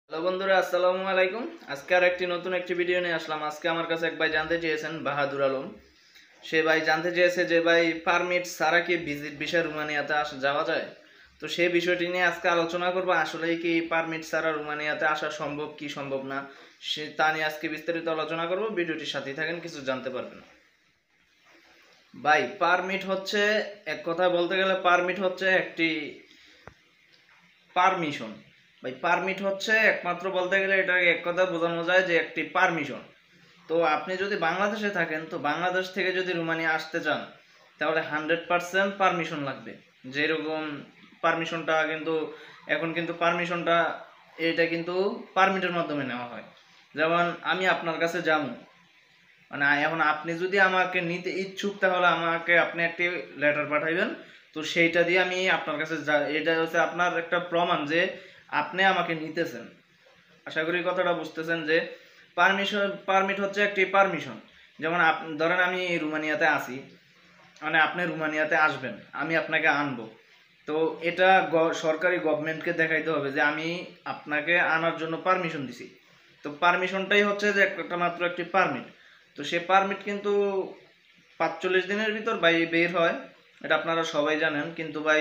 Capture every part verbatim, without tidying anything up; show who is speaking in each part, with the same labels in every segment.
Speaker 1: Hello বন্ধুরা, আসসালামু আলাইকুম। আজকে আর একটি নতুন একটি ভিডিও নিয়ে আসলাম। আজকে আমার কাছে এক ভাই জানতে চেয়েছেন, বাহাদুর আলম। সে ভাই জানতে চেয়েছে যে ভাই পারমিট ছাড়া কি ভিজিট ভিসা রোমানিয়াতে আসা যাওয়া যায়। তো সেই বিষয়টি নিয়ে আজকে আলোচনা করবো। আসলে কি পারমিট ছাড়া রোমানিয়াতে আসা সম্ভব কি সম্ভব না, সে তা নিয়ে আজকে বিস্তারিত আলোচনা করব। ভিডিওটির সাথেই থাকেন, কিছু জানতে পারবেন। ভাই পারমিট হচ্ছে, এক কথায় বলতে গেলে পারমিট হচ্ছে একটি পারমিশন। ভাই পারমিট হচ্ছে একমাত্র বলতে গেলে এটাকে এক কথা বোঝানো যায় যে একটি পারমিশন। তো আপনি যদি বাংলাদেশে থাকেন, তো বাংলাদেশ থেকে যদি রোমানিয়া আসতে চান, তাহলে হান্ড্রেড পার্সেন্ট পারমিশন লাগবে। যেরকম পারমিশনটা কিন্তু এখন কিন্তু পারমিশনটা এটা কিন্তু পারমিটের মাধ্যমে নেওয়া হয়। যেমন আমি আপনার কাছে যাবো, মানে এখন আপনি যদি আমাকে নিতে ইচ্ছুক, তাহলে আমাকে আপনি একটি লেটার পাঠাইবেন। তো সেইটা দিয়ে আমি আপনার কাছে যা- এটা হচ্ছে আপনার একটা প্রমাণ যে আপনি আমাকে নিতেছেন। আশা করি কথাটা বুঝতেছেন যে পারমিশন পারমিট হচ্ছে একটি পারমিশন। যেমন আপ ধরেন আমি রোমানিয়াতে আছি, মানে আপনি রোমানিয়াতে আসবেন, আমি আপনাকে আনবো। তো এটা গ- সরকারি গভর্নমেন্টকে দেখাইতে হবে যে আমি আপনাকে আনার জন্য পারমিশন দিছি। তো পারমিশনটাই হচ্ছে যে একটা মাত্র একটি পারমিট। তো সে পারমিট কিন্তু পাঁচচল্লিশ দিনের ভিতর ভাই বের হয়, এটা আপনারা সবাই জানেন। কিন্তু ভাই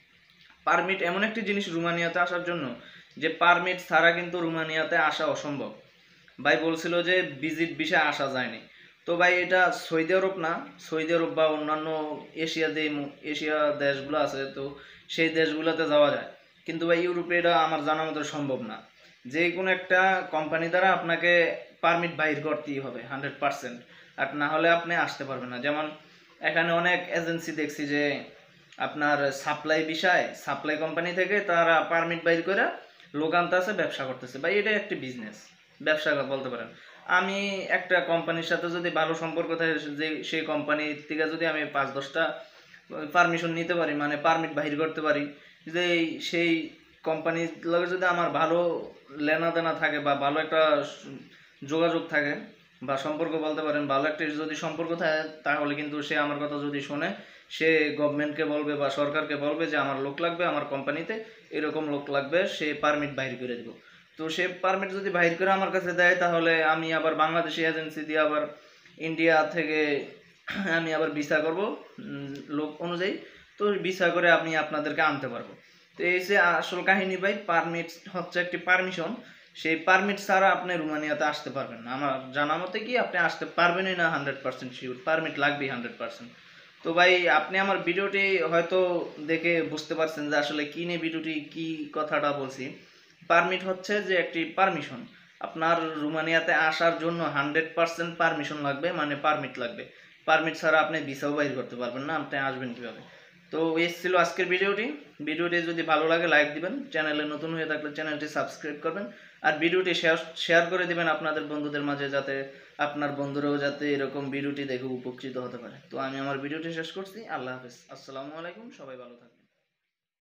Speaker 1: পারমিট এমন একটি জিনিস রোমানিয়াতে আসার জন্য, যে পারমিট ছাড়া কিন্তু রোমানিয়াতে আসা অসম্ভব। ভাই বলছিল যে ভিজিট ভিসায় আসা যায়নি। তো ভাই এটা সৌদি আরব না, সৌদি আরব বা অন্যান্য এশিয়া যে এশিয়া দেশগুলো আছে, তো সেই দেশগুলোতে যাওয়া যায়। কিন্তু ভাই ইউরোপে এটা আমার জানা মতো সম্ভব না। যে কোনো একটা কোম্পানি দ্বারা আপনাকে পারমিট বাহির করতেই হবে হান্ড্রেড পার্সেন্ট। আর না হলে আপনি আসতে পারবেন না। যেমন এখানে অনেক এজেন্সি দেখছি যে আপনার সাপ্লাই বিষয়, সাপ্লাই কোম্পানি থেকে তারা পারমিট বাইর করে লোক আনতেছে, ব্যবসা করতেছে। ভাই এটা একটি বিজনেস, ব্যবসা বলতে পারেন। আমি একটা কোম্পানির সাথে যদি ভালো সম্পর্ক থাকে, যে সেই কোম্পানির থেকে যদি আমি পাঁচ দশটা পারমিশন নিতে পারি, মানে পারমিট বাহির করতে পারি, যে সেই কোম্পানির লগে যদি আমার ভালো লেনা দেনা থাকে বা ভালো একটা যোগাযোগ থাকে বা সম্পর্ক বলতে পারেন, ভালো একটা যদি সম্পর্ক থাকে, তাহলে কিন্তু সে আমার কথা যদি শোনে, সে গভর্নমেন্টকে বলবে বা সরকারকে বলবে যে আমার লোক লাগবে, আমার কোম্পানিতে এরকম লোক লাগবে, সে পারমিট বাহির করে দেবো। তো সে পারমিট যদি বাহির করে আমার কাছে দেয়, তাহলে আমি আবার বাংলাদেশি এজেন্সি দিয়ে আবার ইন্ডিয়া থেকে আমি আবার ভিসা করব লোক অনুযায়ী। তো ভিসা করে আমি আপনাদেরকে আনতে পারবো। তো এই যে আসল কাহিনী ভাই, পারমিট হচ্ছে একটি পারমিশন। সেই পারমিট ছাড়া আপনি রোমানিয়াতে আসতে পারবেন না। আমার জানা মতে কি আপনি আসতে পারবেনই না, হান্ড্রেড পার্সেন্ট শিওর, পারমিট লাগবেই হান্ড্রেড পার্সেন্ট। তো ভাই আপনি আমার ভিডিওটি হয়তো দেখে বুঝতে পারছেন যে আসলে কি নিয়ে ভিডিওটি, কি কথাটা বলছি। পারমিট হচ্ছে যে একটি পারমিশন। আপনার রোমানিয়াতে আসার জন্য হান্ড্রেড পার্সেন্ট পারমিশন লাগবে, মানে পারমিট লাগবে। পারমিট ছাড়া আপনি ভিসাও বাইর করতে পারবেন না, আপনি আসবেন কীভাবে। তো এই ছিল আজকের ভিডিওটি। ভিডিওটি যদি ভালো লাগে লাইক দিবেন, চ্যানেলে নতুন হয়ে থাকলে চ্যানেলটি সাবস্ক্রাইব করবেন। আর ভিডিওটি শেয়ার শেয়ার করে দিবেন আপনাদের বন্ধুদের মাঝে, যাতে আপনার বন্ধুরাও যাতে এরকম ভিডিওটি দেখে উপকৃত হতে পারে। তো আমি আমার ভিডিওটি শেষ করছি। আল্লাহ হাফেজ, আসসালামু আলাইকুম, সবাই ভালো থাকবেন।